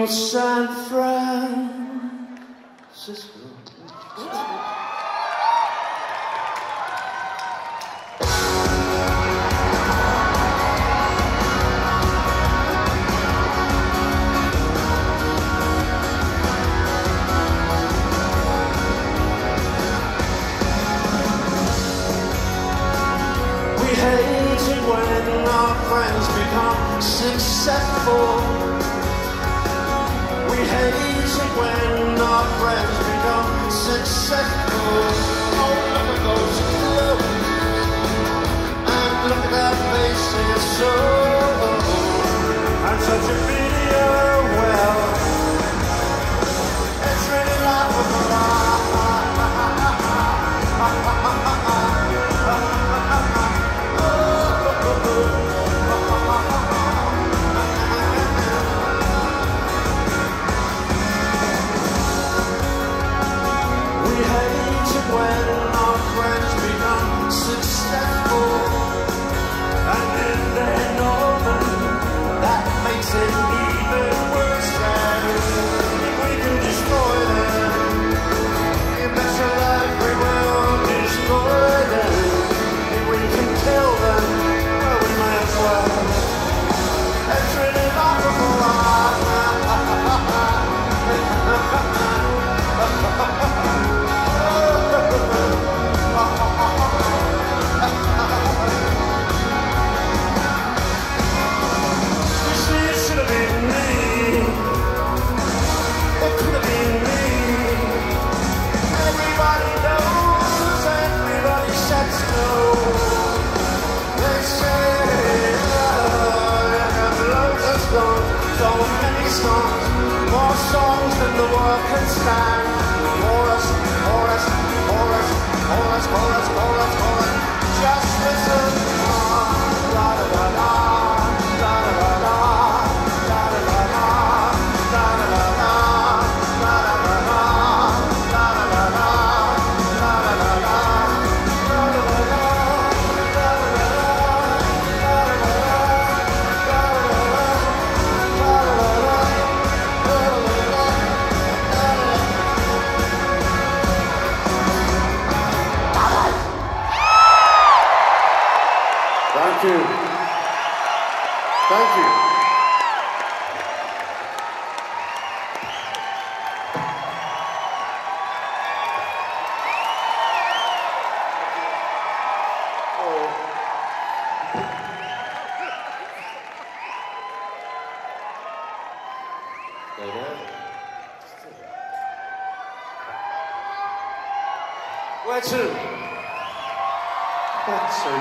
San Francisco. We hate it when our friends become successful. We hate it when our friends become successful. Oh, look at those clothes, and look at that faces, so and such a video, well, it's really laughable. When our friends become successful and then they know them, that makes it even worse. And if we can destroy them, you bet your life we will destroy them. If we can kill them, well, we might as well. It's really laughable. So many songs, more songs than the world can stand. Chorus, chorus, chorus, chorus, chorus, chorus, chorus. Just listen. La da da da, la da da da, la da da da, la da da da, la da da da, la da da da, la da da da, la da da da. Thank you. Thank you. Where to? Where to?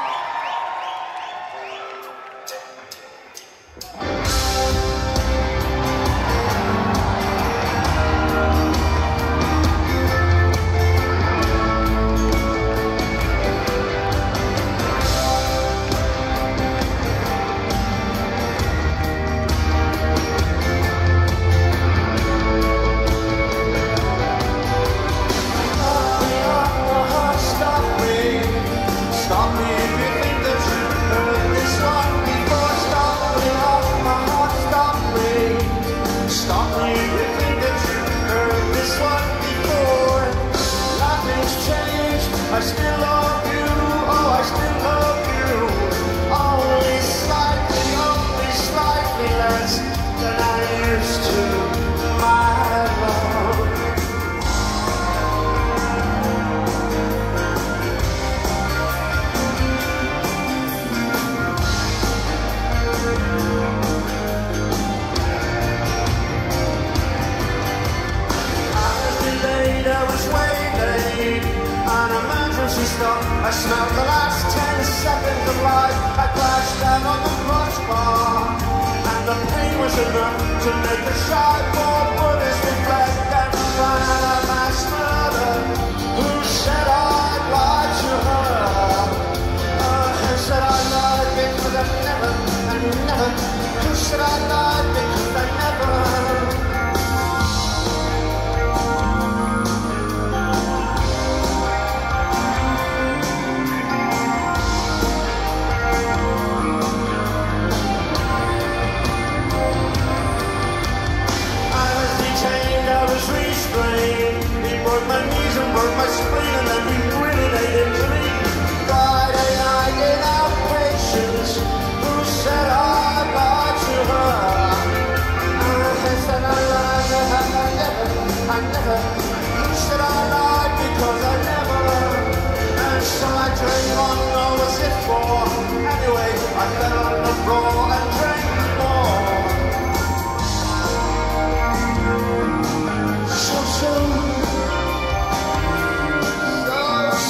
I still love you, oh I still love you. Only slightly less than I used to, my love. I was delayed, I was waylaid. An emergency stop. I smelled the last 10 seconds of life. I crashed down on the crossbar, and the pain was enough to make the shy poor Buddhist reflect and find a mass murder. Who said I'd lie to her? Who said I lied because I never, and never? Who said I lied because I never? and broke my spleen and then he really laid into me. Friday night in our patience, who said I lied to her? I said I lied to her, I never. Who said I lied because I never? And so I drank on, what was it for? Anyway, I fell on the floor and drank more. So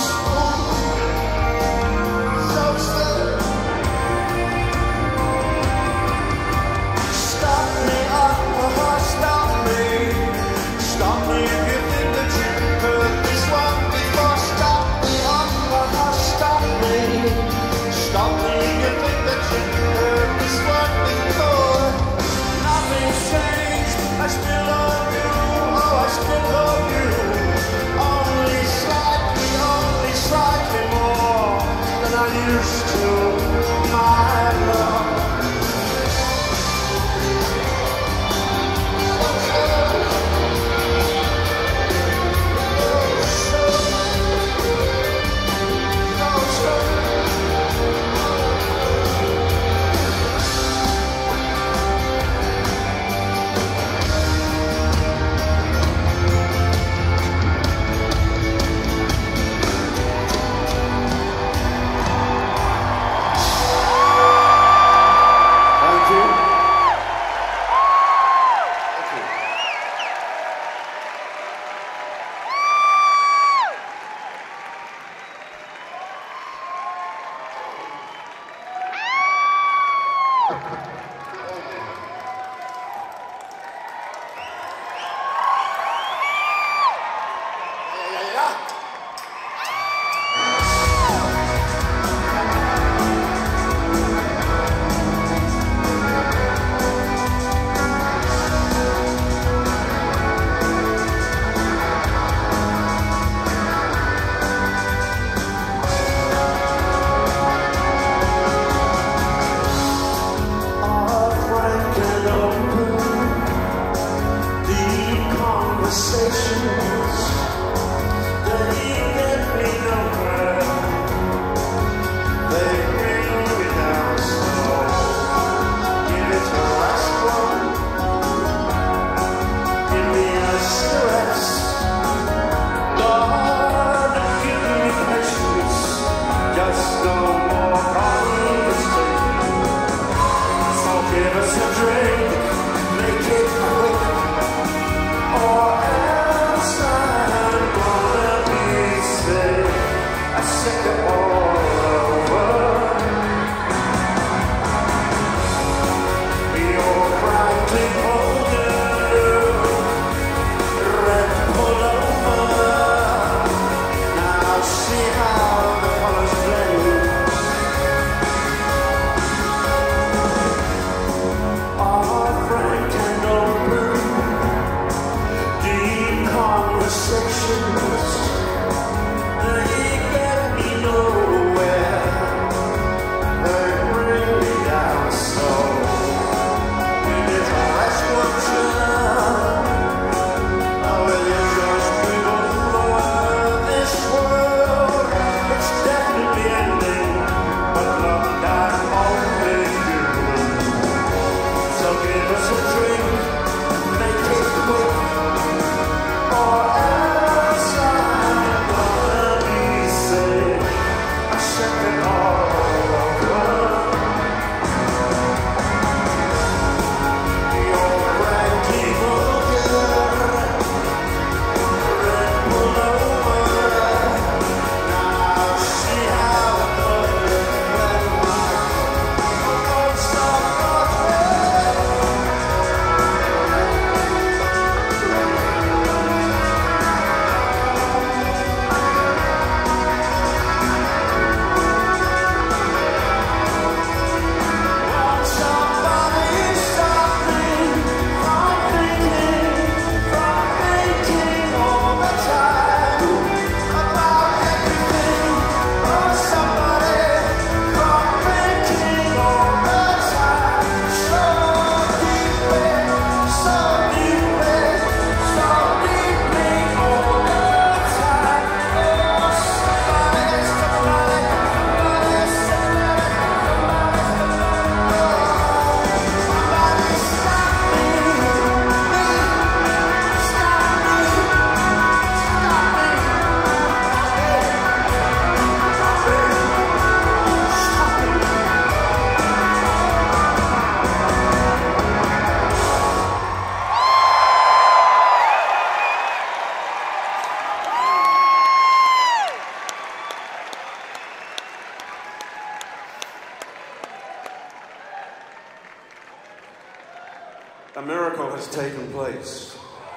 A miracle has taken place.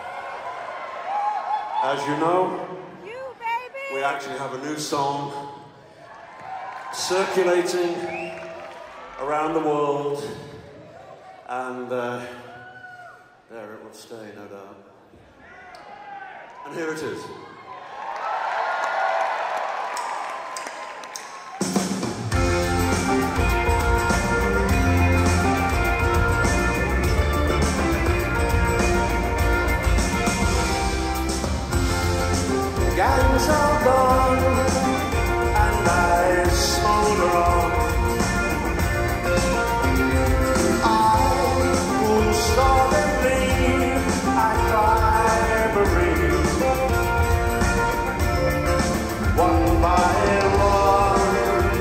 As you know, we actually have a new song circulating around the world, and there it will stay, no doubt. And here it is. Gangs are gone, and I smolder on. I who saw them leave, I cry bereaved. One by one,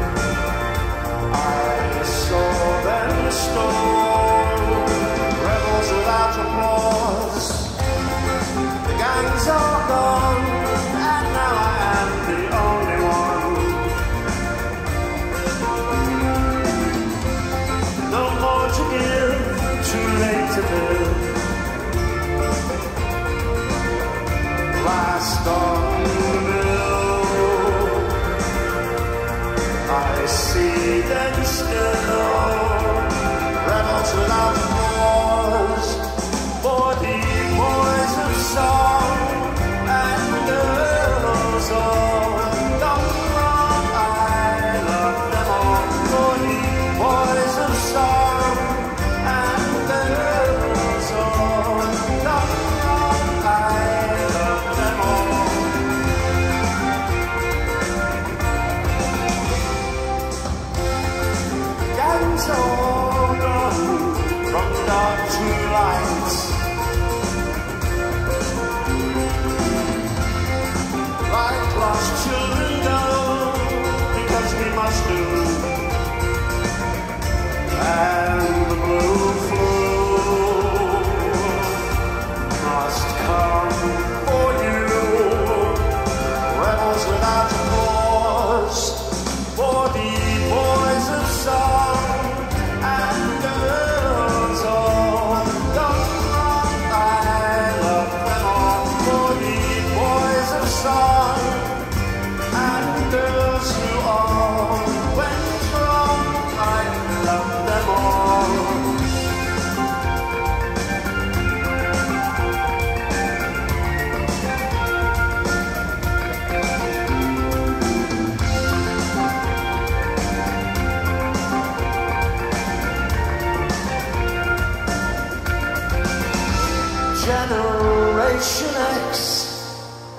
I saw them stone. Rebels without applause. The gangs are gone. Last on the mill, I see them still, rebels without cause, for the boys of song and girls of young wrong. I love them all, for the boys of song and girls of young wrong. So gone from dark to light, like lost children go, because we must do, and the blue flow must come for you, rebels without a cause, for the boys of song. Generation X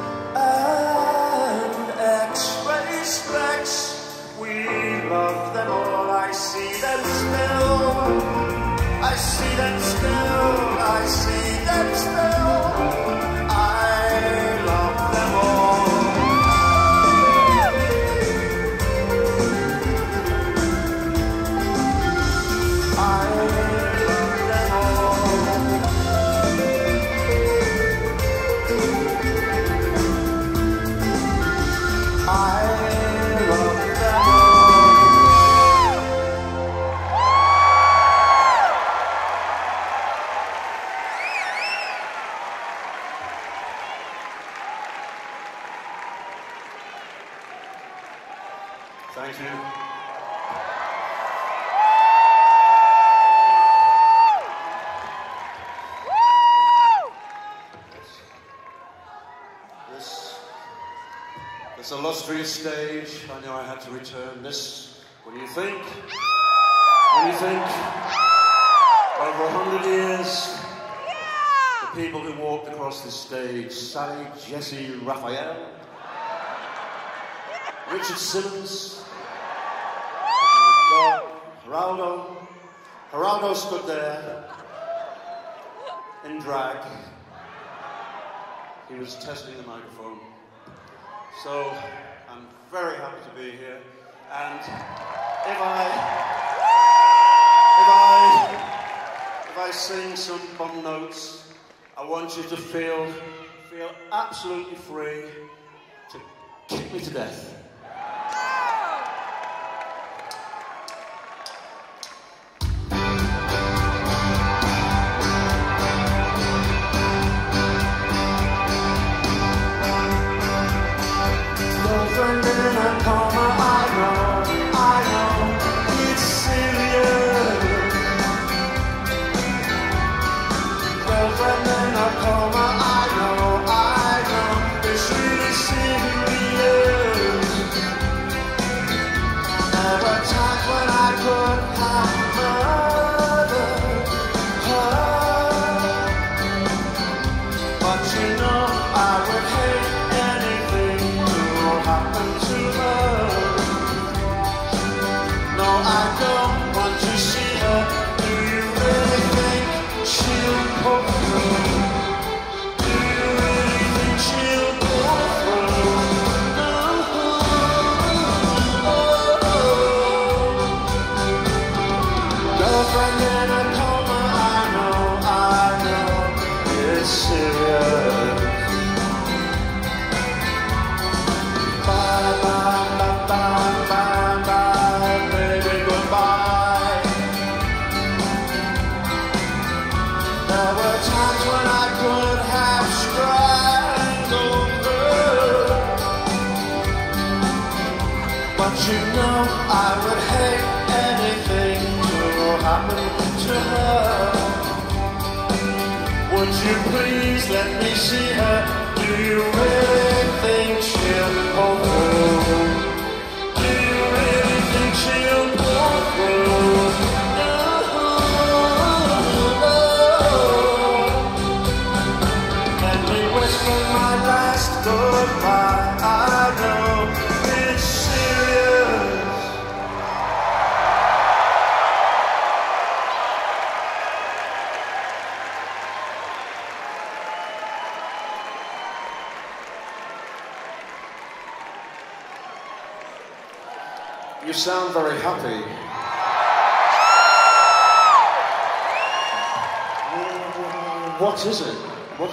and X-ray specs, we love them all. I see them still, I see them still, I see them still, I love them all. Thank you. This illustrious stage, I know I had to return this. When you think over 100 years, the people who walked across this stage, Sally, Jesse, Raphael, Richard Simmons, Geraldo stood there in drag. He was testing the microphone. So I'm very happy to be here. And if I sing some bum notes, I want you to feel absolutely free to kick me to death. times when I could have strangled her, but you know I would hate anything to happen to her. Would you please let me see her? Do you really think she'll pull through? Do you really think she'll pull through? Let me whisper my last goodbye. I know it's serious. You sound very happy. What is it? What?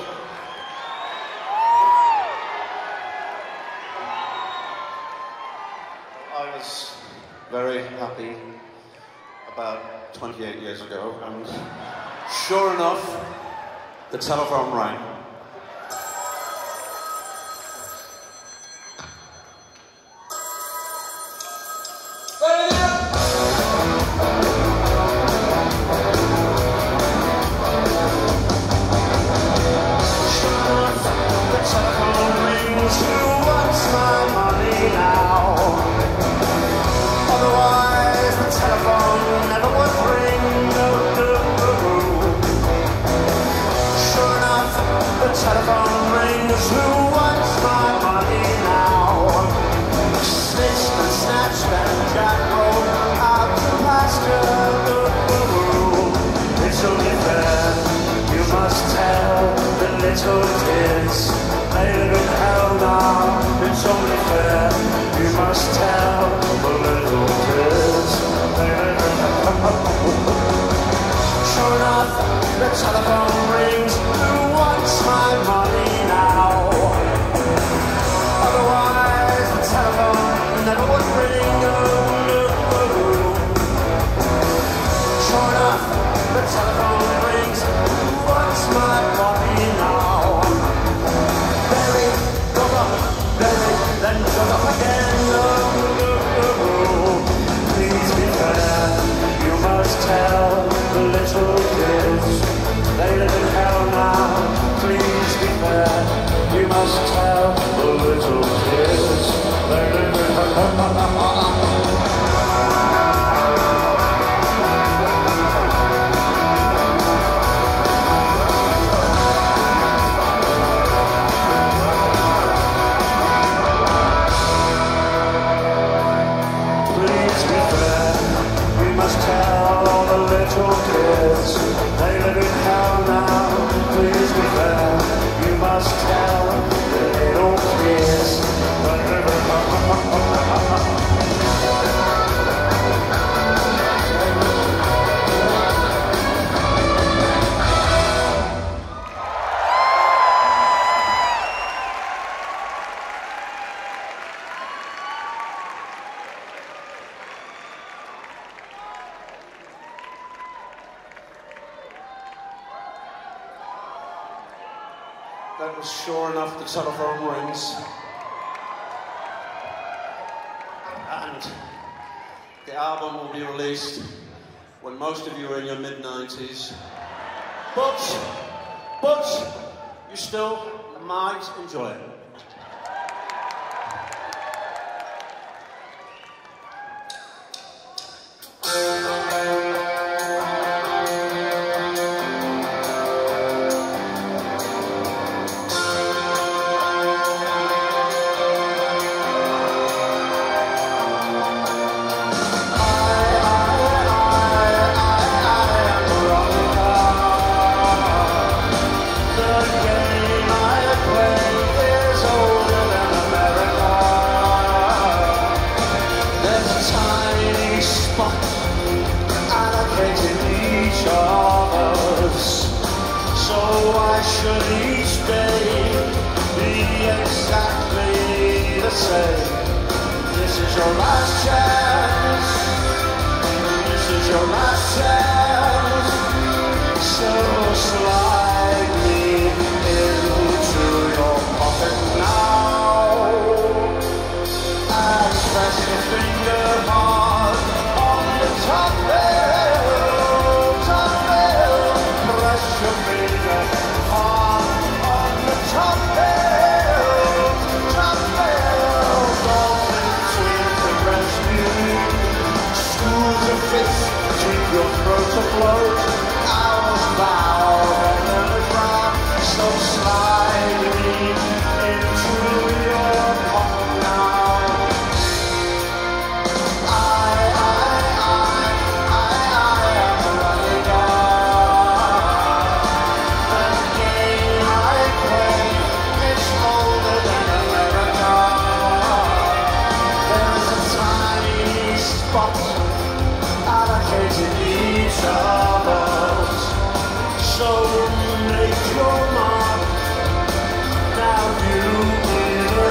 I was very happy about 28 years ago, and sure enough, the telephone rang. Telephone rings, who wants my money now? Snitched and snatched and Jack rolled out to pasture. It's only fair, you must tell the little kids they live in hell now. It's only fair, you must tell the little kids they live in hell. Sure enough, the telephone rings, who wants my money now? Otherwise the telephone never would ring. Sure enough, the telephone rings, who wants my money now? Bury, goes up, bury, then goes up again. Please be fair, you must tell the little kids they live in hell now. Please be fair, you must tell the little kids they live in hell. Please be fair, you must tell the little kids they live in hell now. Please be fair, you must tell the little kids they live in hell. That was sure enough the telephone rings. And the album will be released when most of you are in your mid-90s. But you still might enjoy it. Should each day be exactly the same? This is your last chance. This is your last chance. So slide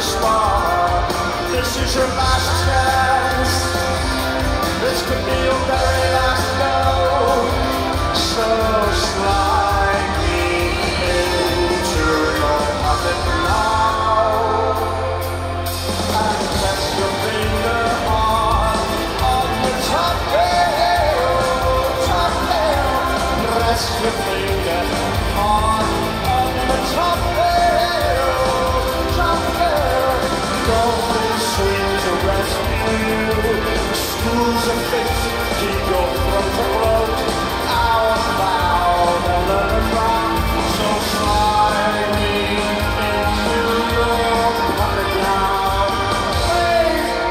a spark. This is your last chance. This could be your very last go. So slide me into your pocket now, and press your finger on the top rail, top rail. Press your finger on the top rail, top rail. Dolphins swing to rescue you. Schools of fish keep your throat afloat. Out loud and let it rock. So slide me into your pocket now. Hey!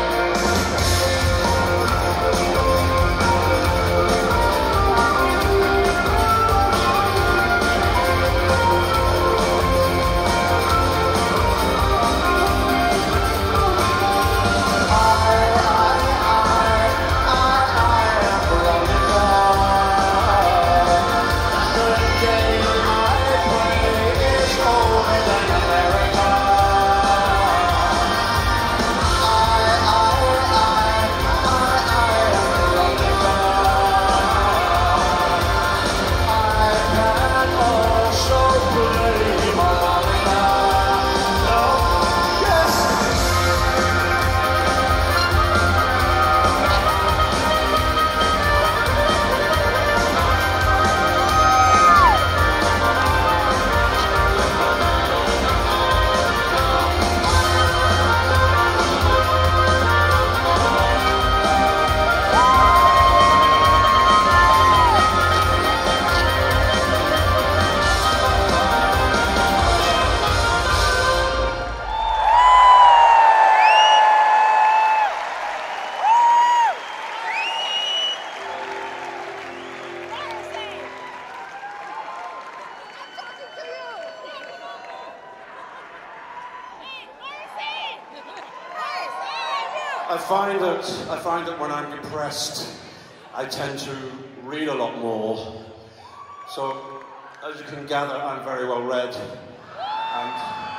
I find that when I'm depressed, I tend to read a lot more. So, as you can gather, I'm very well read. And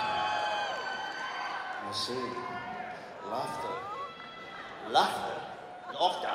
I see laughter, laughter, laughter.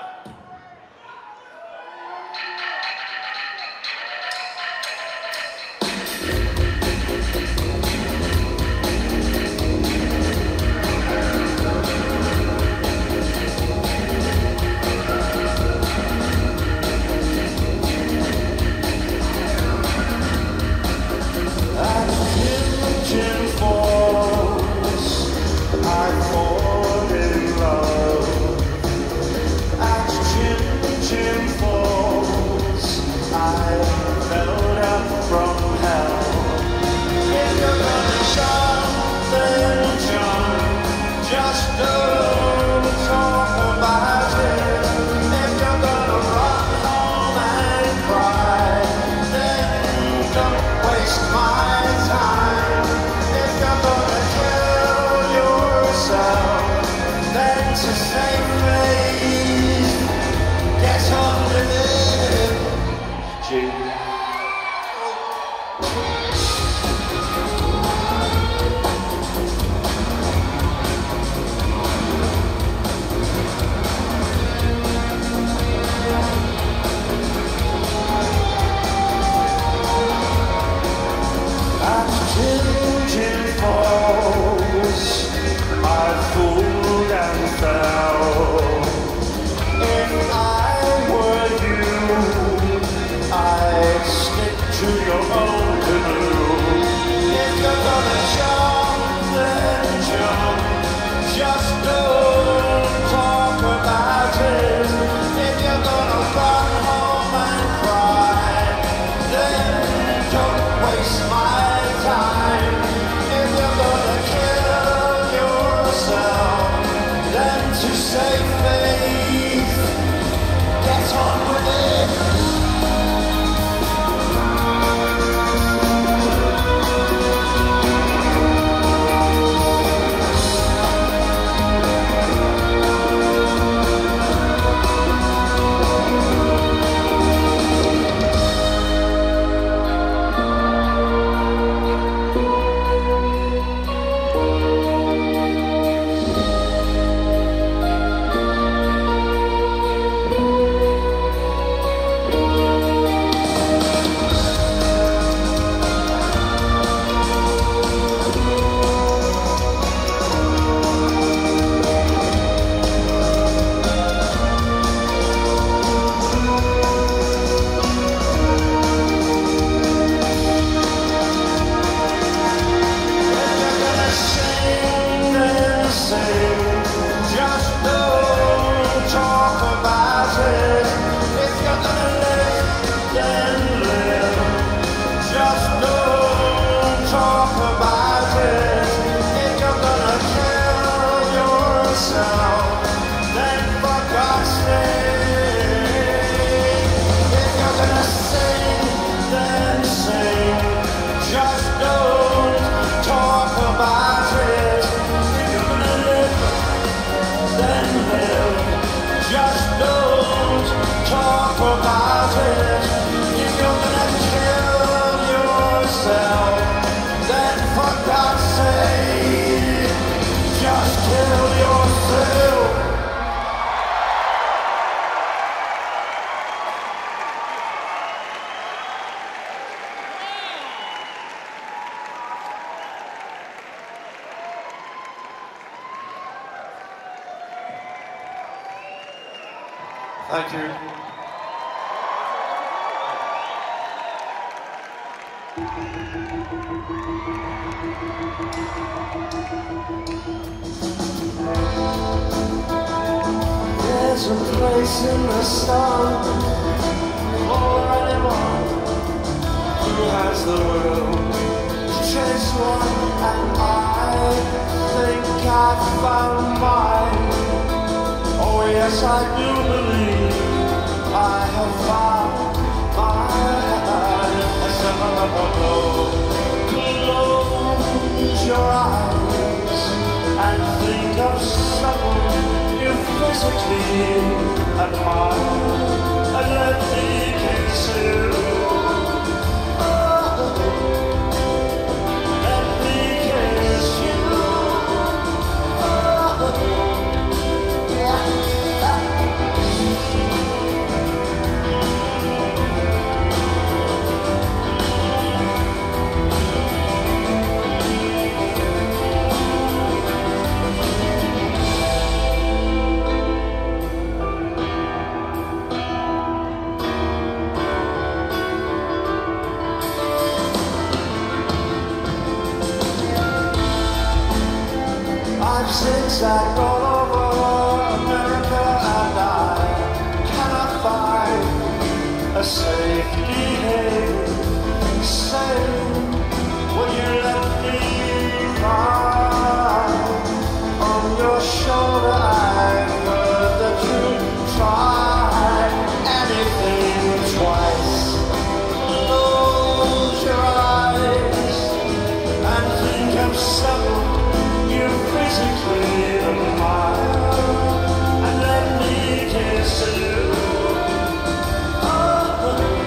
To your own Thank you. There's a place in the sun for anyone who has the will to chase one, and I think I've found mine. Oh yes, I do believe I have found mine. Close your eyes and think of someone you physically admire, and let me kiss you. Oh, let me kiss you. Oh, yeah. I've zigzagged all over America, and I cannot find a safety haven. Say, will you let me cry on your shoulder? I've heard that you tried anything twice. Close your eyes and think of someone you physically admire, and let me kiss you. Oh,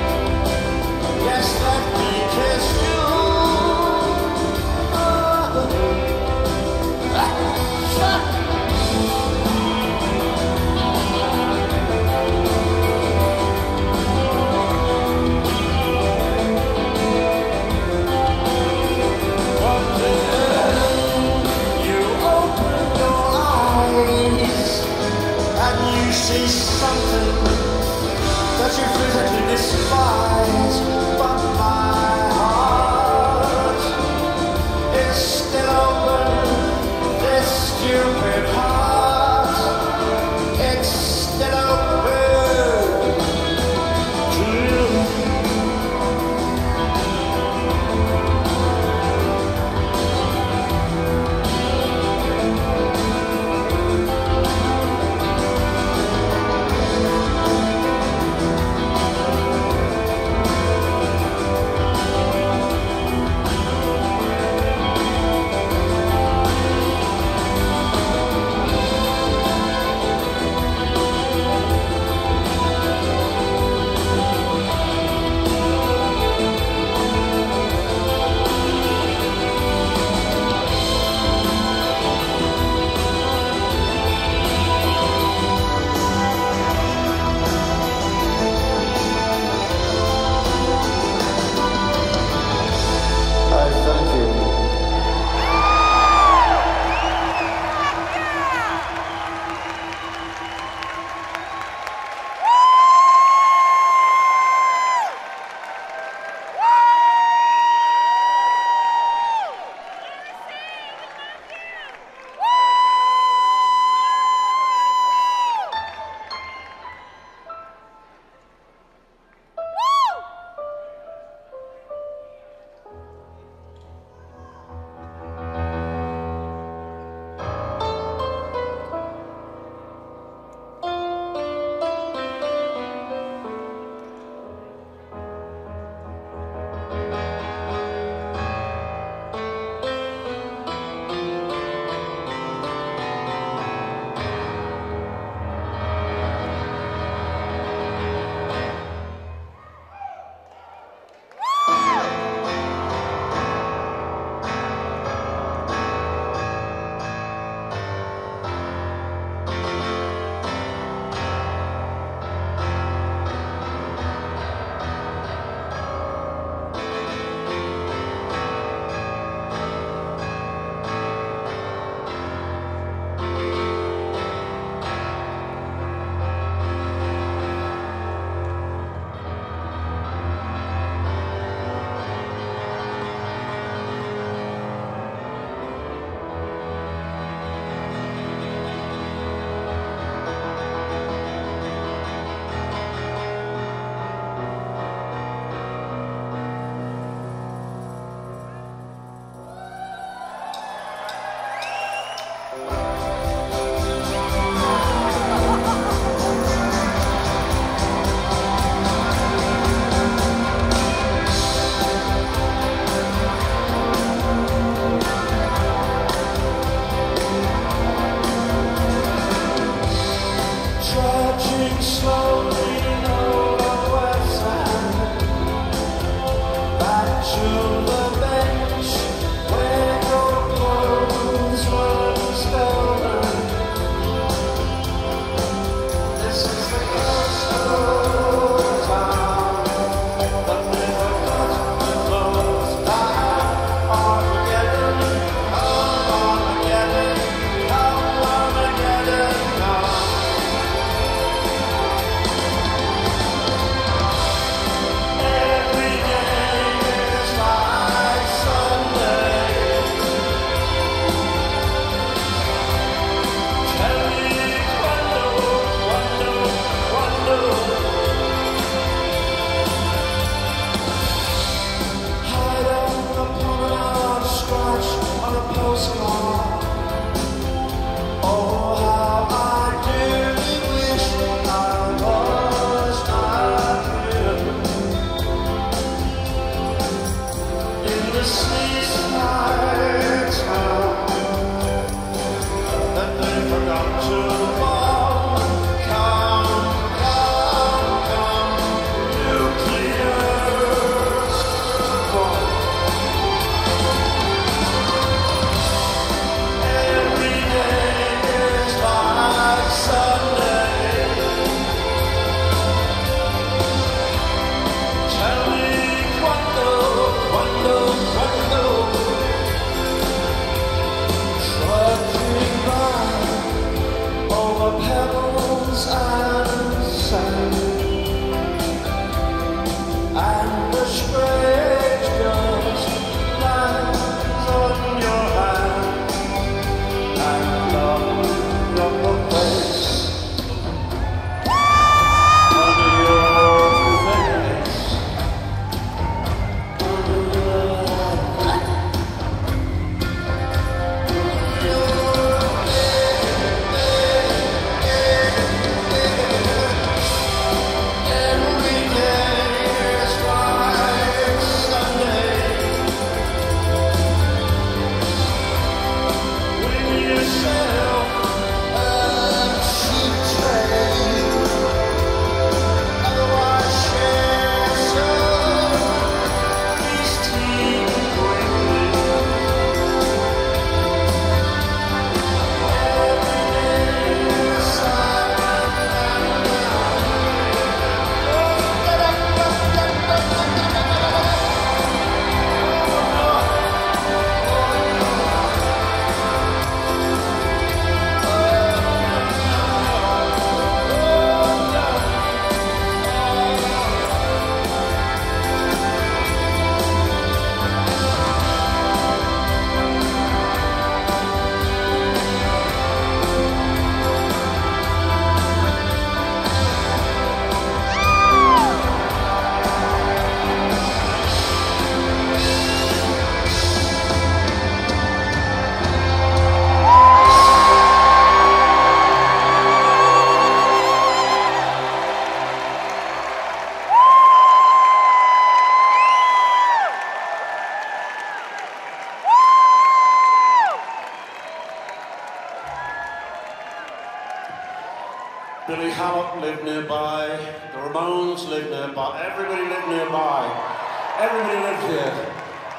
Billy Hallop lived nearby, the Ramones lived nearby, everybody lived nearby, everybody lived here.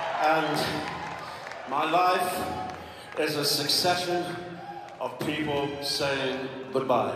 And my life is a succession of people saying goodbye.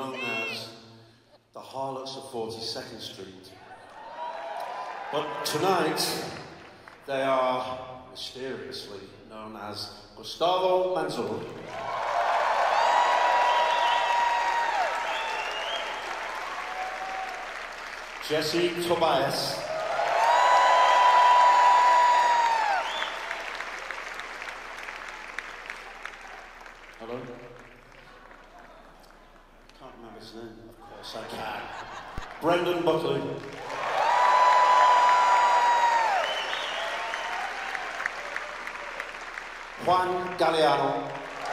known as the Harlots of 42nd Street. But tonight, they are mysteriously known as Gustavo Manzur, Jesse Tobias, hello? Can't remember his name, of course I can. Brendan Buckley. Juan Galliano.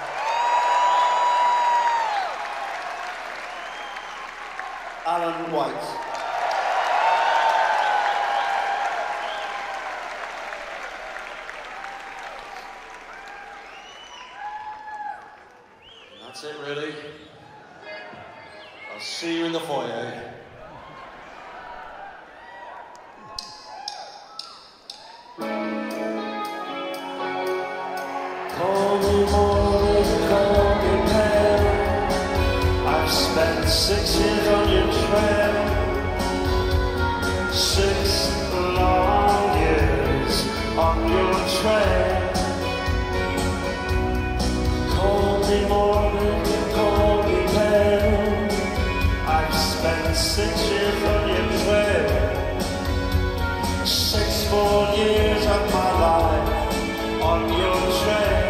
Alan White. That's it, really. I'll see you in the foyer. Call me morning, call me pale. I've spent 6 years on your trail. 6 long years on your trail. Call me morning, call me pale. I've spent 6 years on your trail. 6 more years of my life on your trail.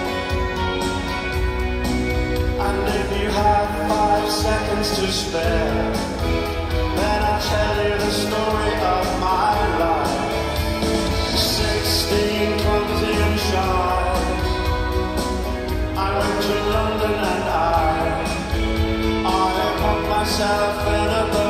And if you have 5 seconds to spare, then I'll tell you the story of my life. 16, clumsy and shy, I went to London and I put myself in at the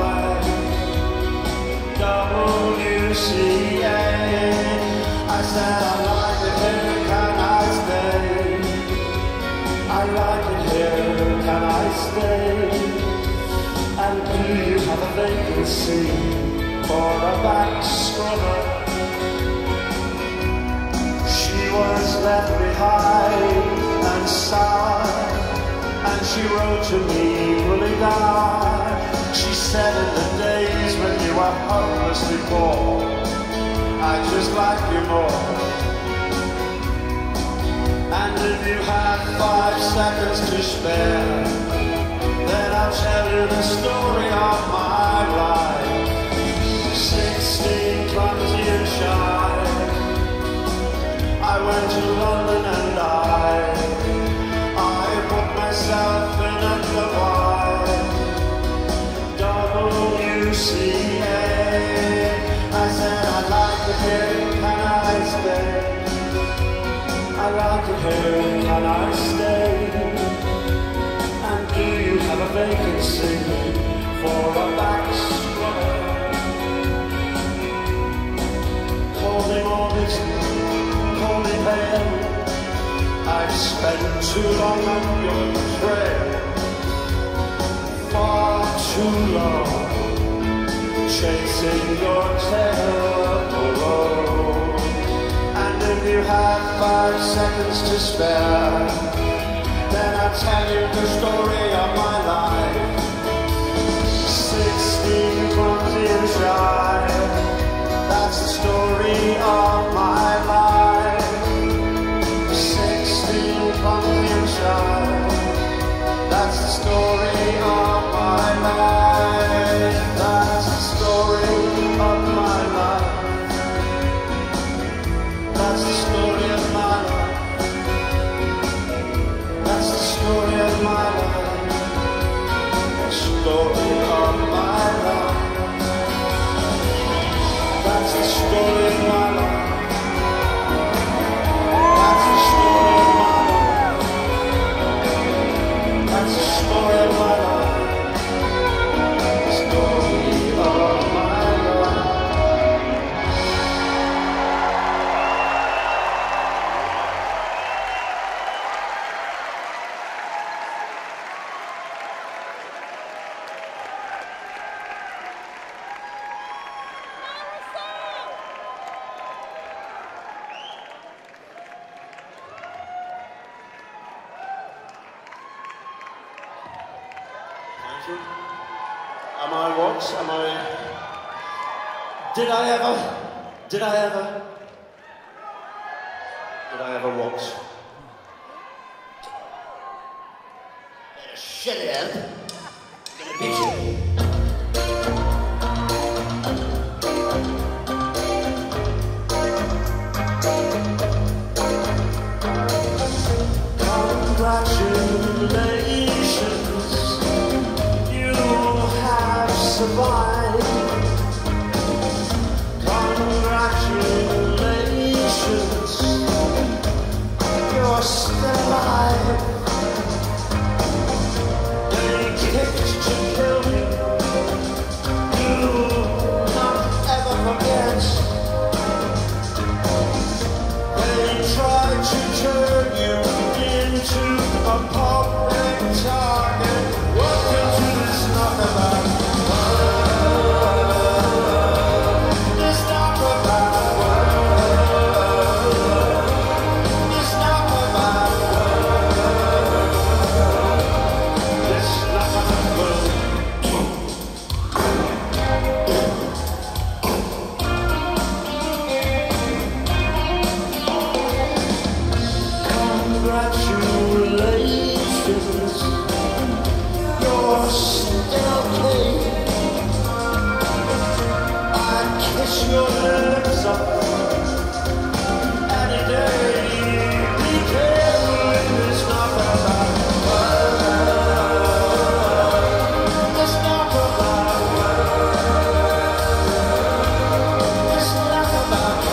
WCA. I said I like it here, can I stay? I like it here, can I stay? And do you have a vacancy for a back scrubber? She was left behind and sighed, and she wrote to me, will he die? She said in the days when you were hopelessly poor, I just like you more. And if you had 5 seconds to spare, then I'll tell you the story of my life. 16, clumsy and shy, I went to London and I put myself in at the WCA. I said I like it here, can I stay? I like it here, can I stay? And do you have a vacancy for a back scrubber? Call me morning, call me pale. I've spent too long on your trail, far too long, chasing your tail. And if you have 5 seconds to spare, then I'll tell you the story of my life. 16, clumsy and shy, that's the story of my life. 16, clumsy and shy, that's the story of my life. That's the story of my life. That's the story of my life. That's the story of my life. The story of my life. That's the story of my life. That's the story of my life. That's the story of my life. Story of my life. Am I what? Am I... Did I ever what? Shut it up. I'm gonna beat you. Congratulations, you have survived. Congratulations, you're still alive. They kicked to kill you, you'll not ever forget. They tried to turn you into a public target. Welcome to this knockabout world. This knockabout world. This knockabout world. This knockabout world. Congratulations, you're still king. I'd kiss your lips up any day. Be careful in this knockabout world. This knockabout world. This knockabout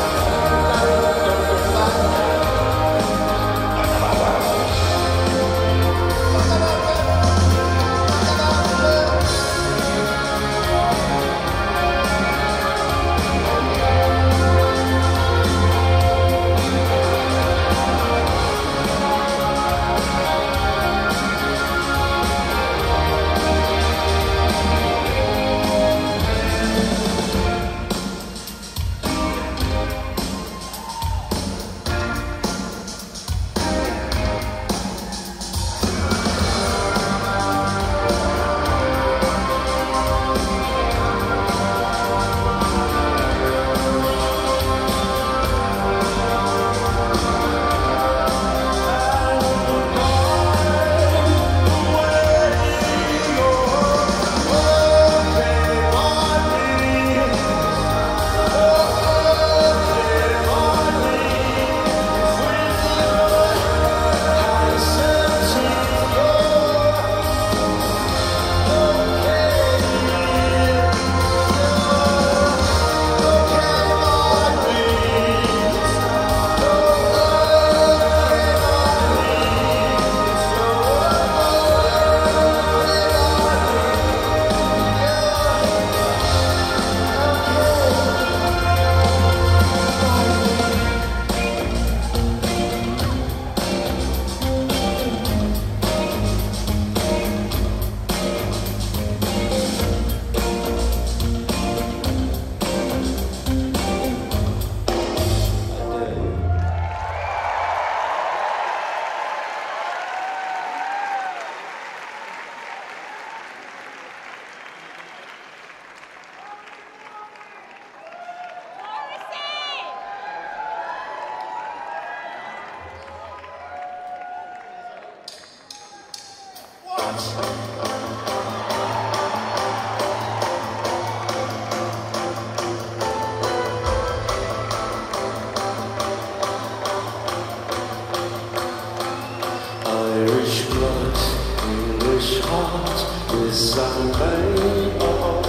Irish blood, English heart is unavailable.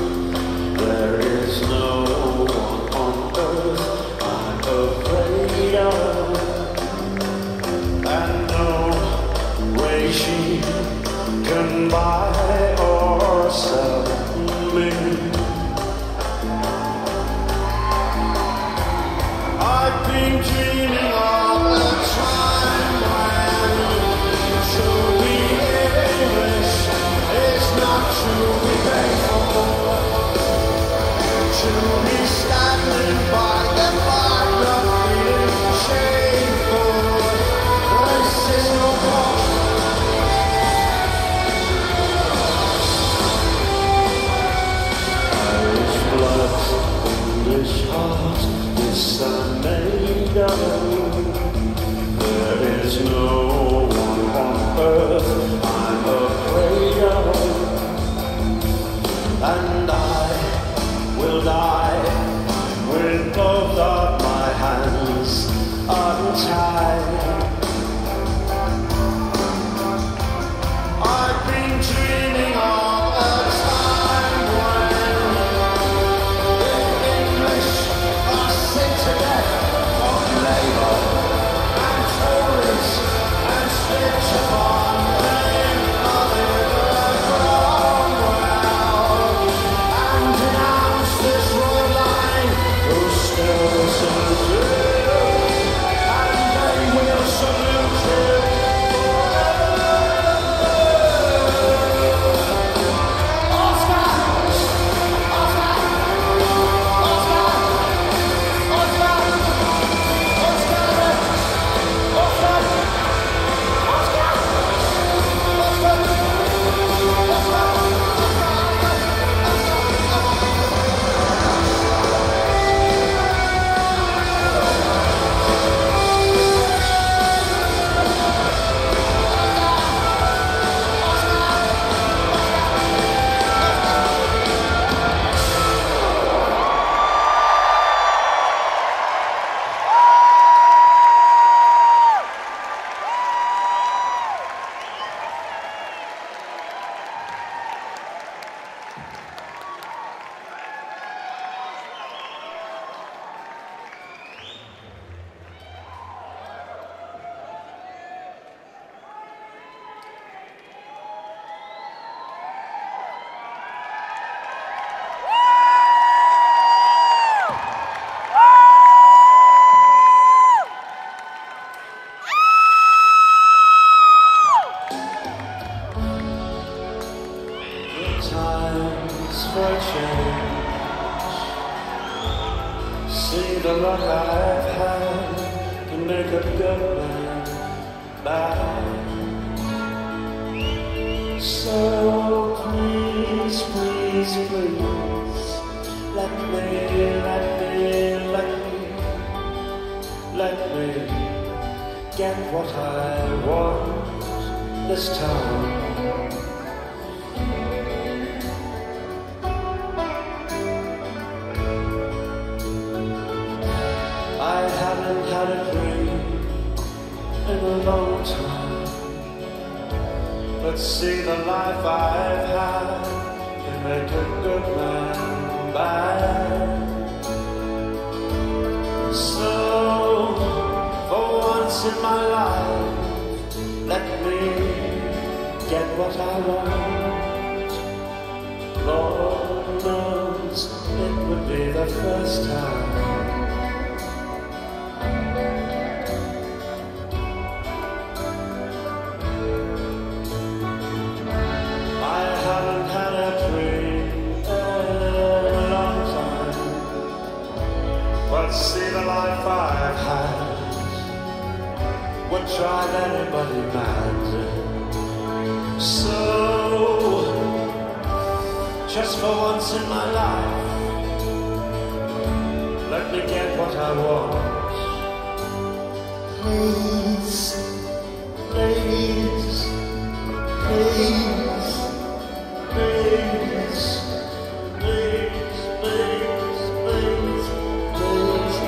There is no one on earth I'm afraid of, and no way she can buy or sell me. I've been dreaming all the time when to be English is not to be faithful, to be standing by the fire of feeling shameful. This is no cause. times for change. See the luck I've had to make a good man bad. So please, please, please, let me get what I want this time. I haven't had a drink in a long time, but see the life I've had can make a good man bad. So for once in my life, let me get what I want. Lord knows it would be the first time. I haven't had a drink in a long time, but see the life I've had would drive anybody mad. So, just for once in my life, let me get what I want. Please, please, please, please, please, please, please, please,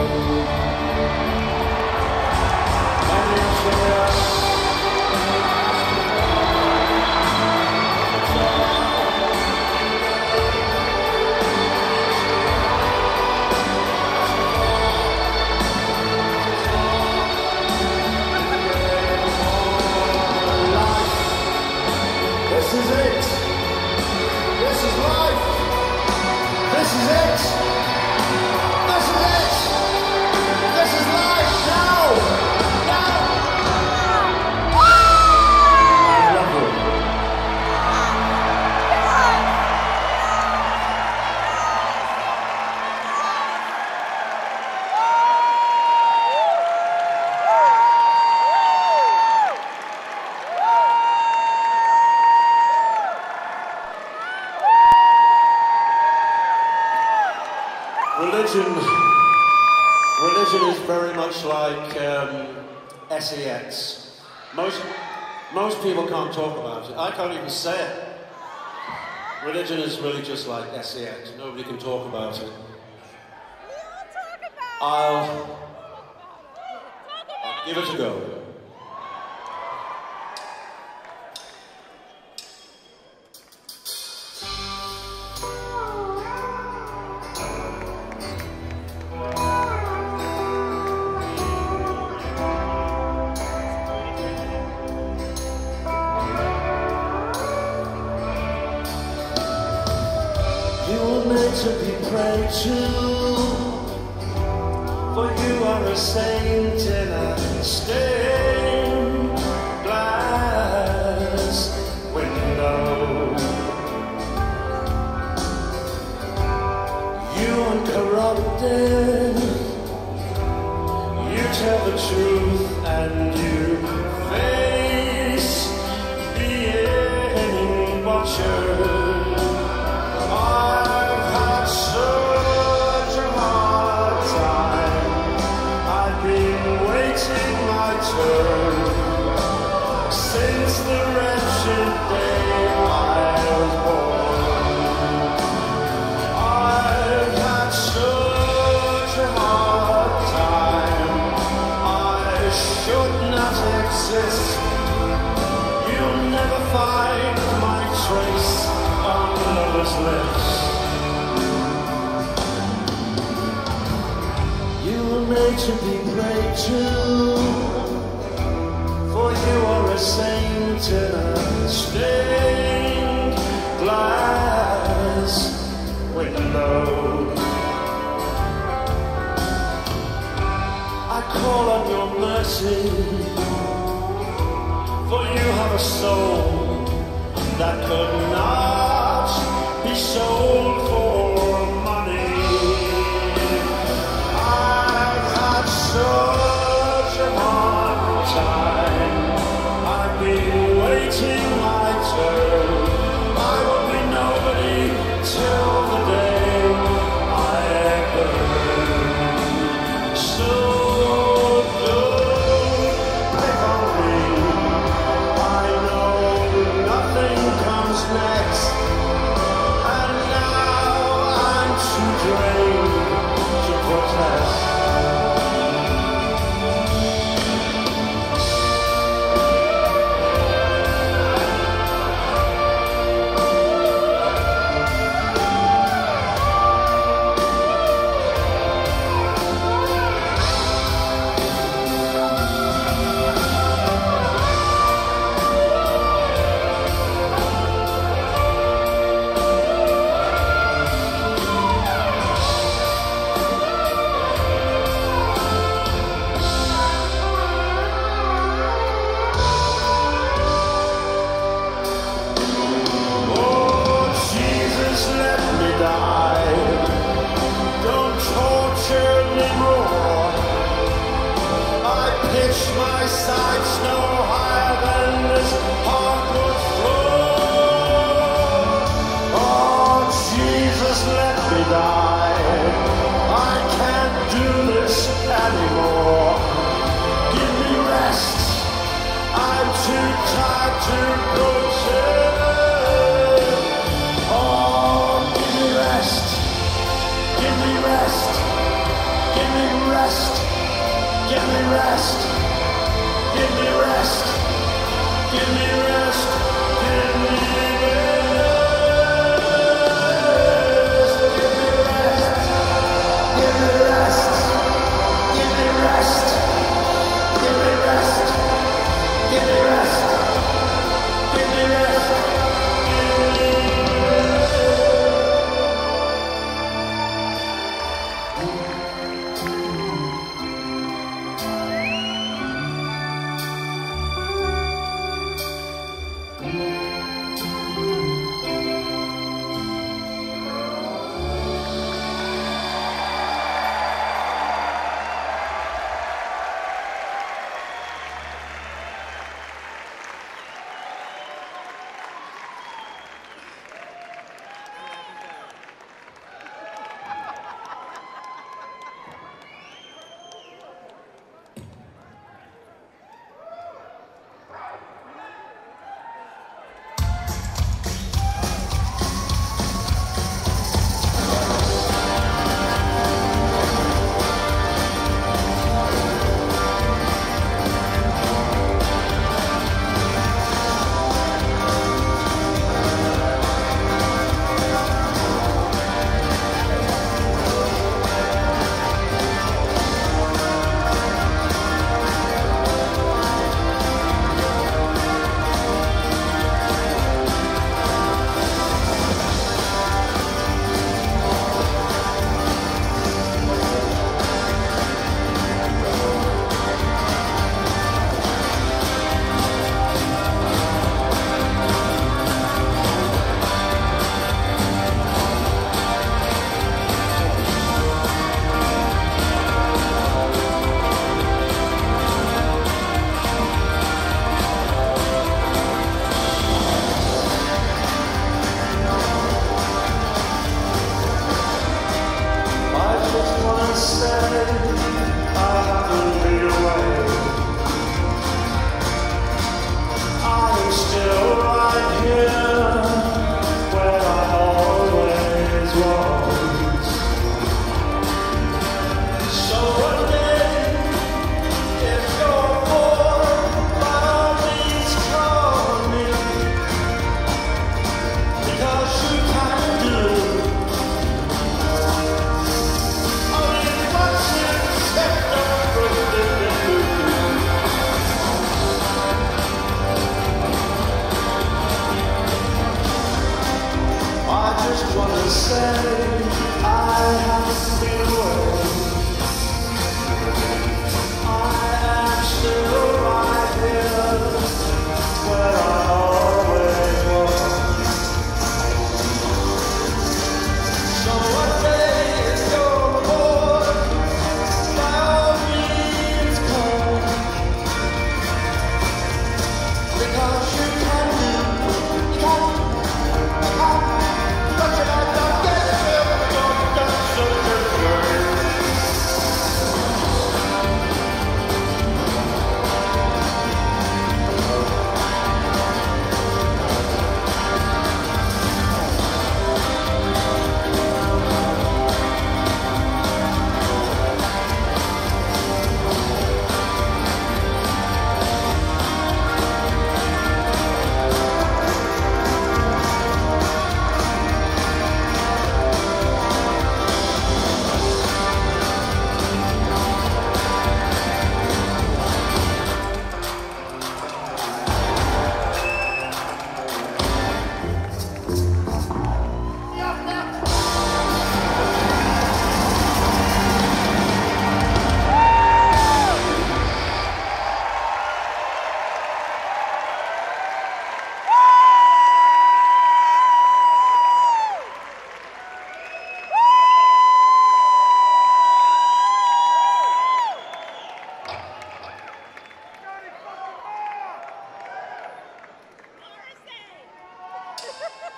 This is it. This is life. This is it. This is it. This is life now. Now. I love you. Religion is very much like SEX. Most people can't talk about it. I can't even say it. Religion is really just like SEX. Nobody can talk about it. I'll give it a go. To be prayed to, for you are a saint in a stained glass window. You uncorrupted, you tell the truth and you face being watcher. Since the wretched day I was born, I've had such a hard time. I should not exist. You'll never find my trace on lovers' lips. You were made to be prayed to, for you are a saint in a stained glass window. I call on your mercy, for you have a soul that could not heights no higher than this heart would flow. Oh, Jesus, let me die. I can't do this anymore. Give me rest. I'm too tired to protest. Oh, give me rest. Give me rest. Give me rest. Give me rest. Give me rest. Give me rest. Give me rest. Give me rest. Give me rest. Give me rest. Give me rest. Give me rest. Give me rest.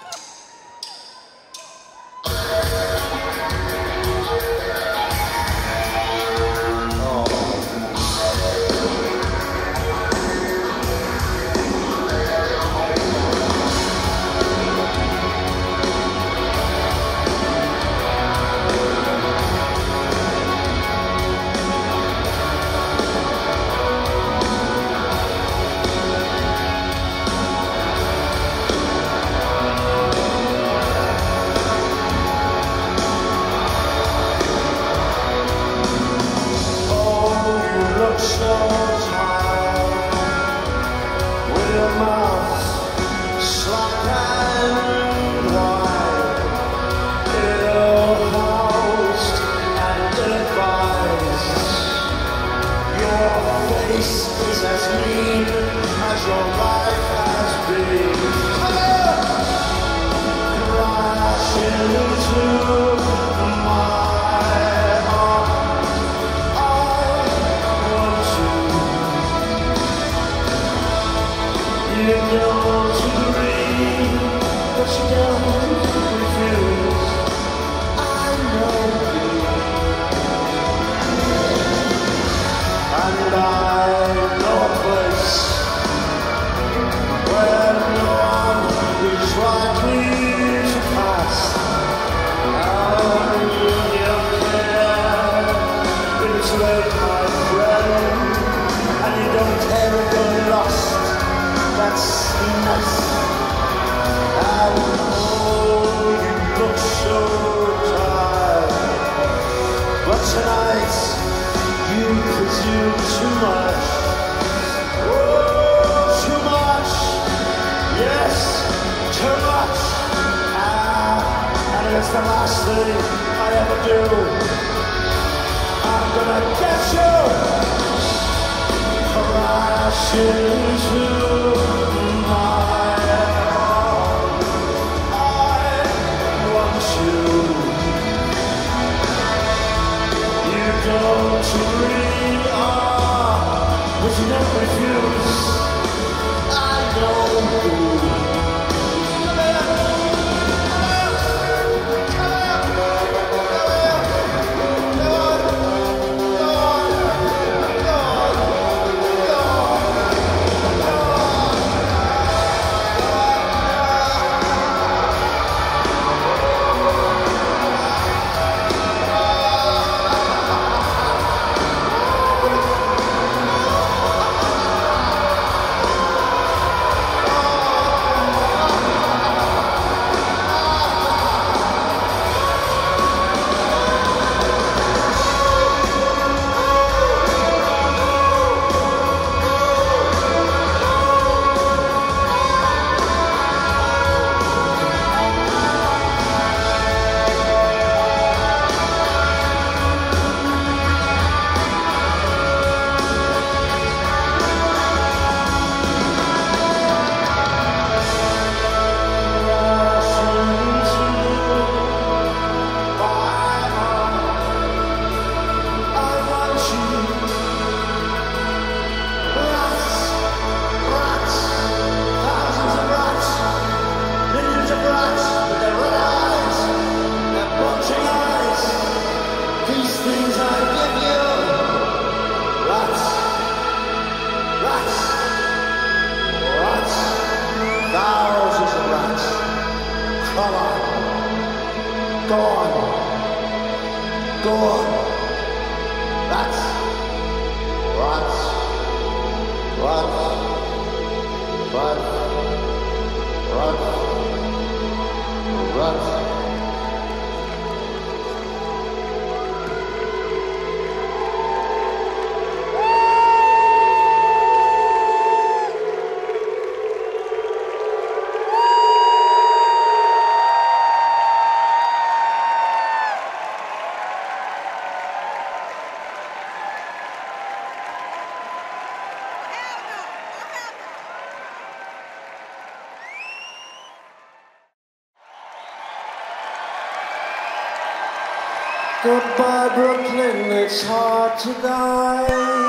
Goodbye, Brooklyn, it's hard to die.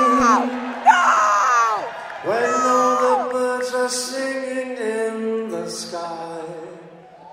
No! When all the birds are singing in the sky.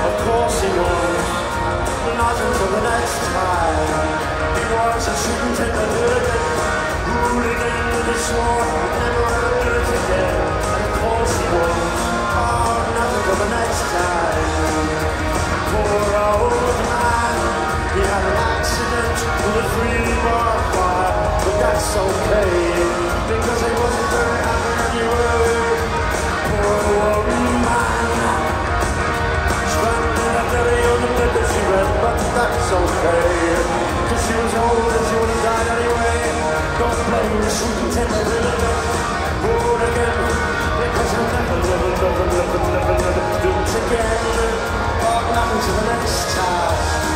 Of course he was. Not until the next time. He was a superintendent hooligan with a sword. Never ever do it again. And of course he was. Oh, not until the next time. Poor old man. He had an accident with a 3-bar fire. But that's okay, because he wasn't very happy anyway. Poor old man. Stranded at the young that she read, but that's okay, cause she was old and she would have died anyway. Don't blame the superintendent born again, because he'll never do it again. Oh, nothing to the next time.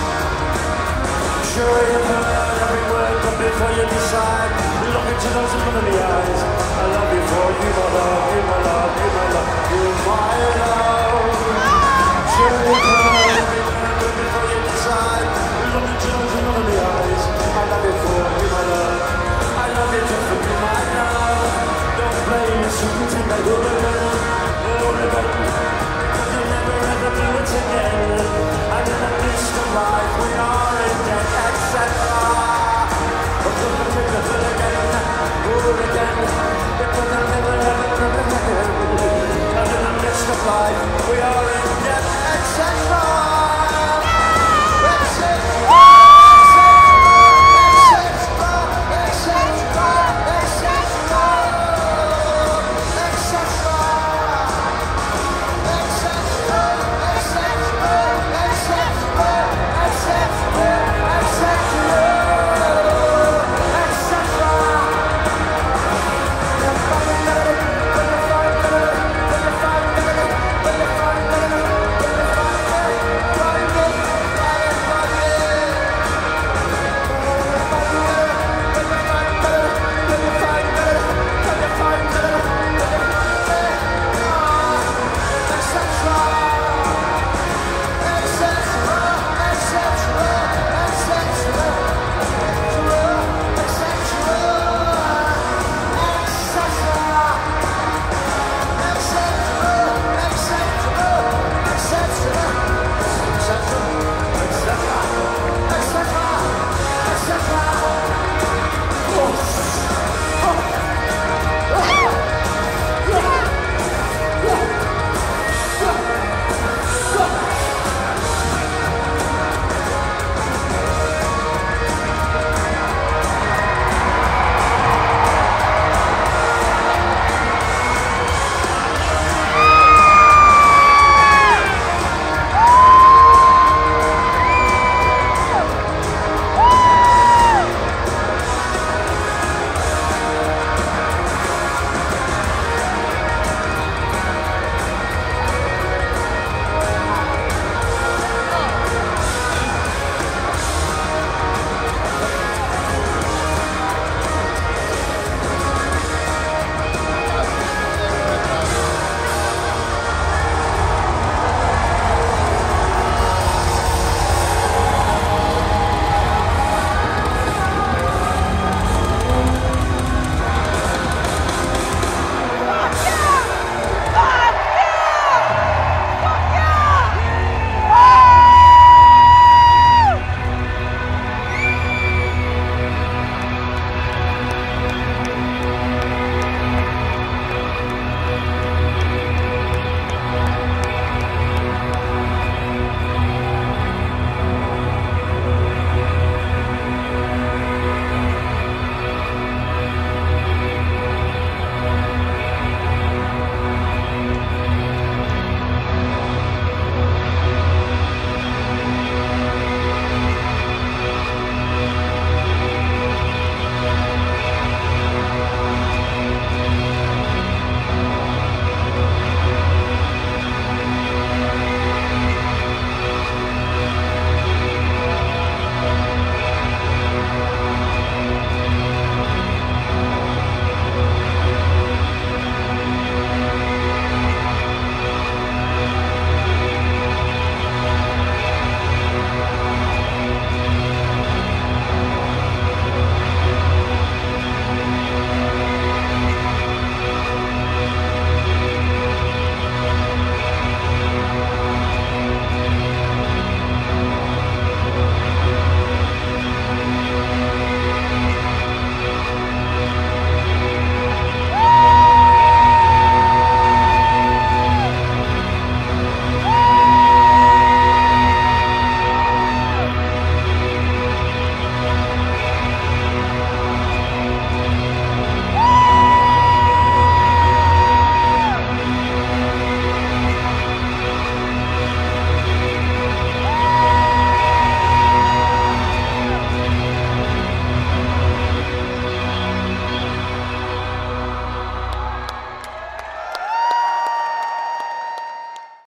Sure you've heard every word, but before you decide, look into those lovely eyes. I love you for you, my love, you, my love, you, my love, you, my love. Sure you've heard every word, but before you decide, look into those lovely eyes. I love you for you, my love. I love you just for you, my love. Don't blame the superintendent hooligan, cause you'll never ever do it again. And in the midst of life, we are in debt, etc. But look at the hooligan, because I'll never ever do it again. And in the midst of life, we are in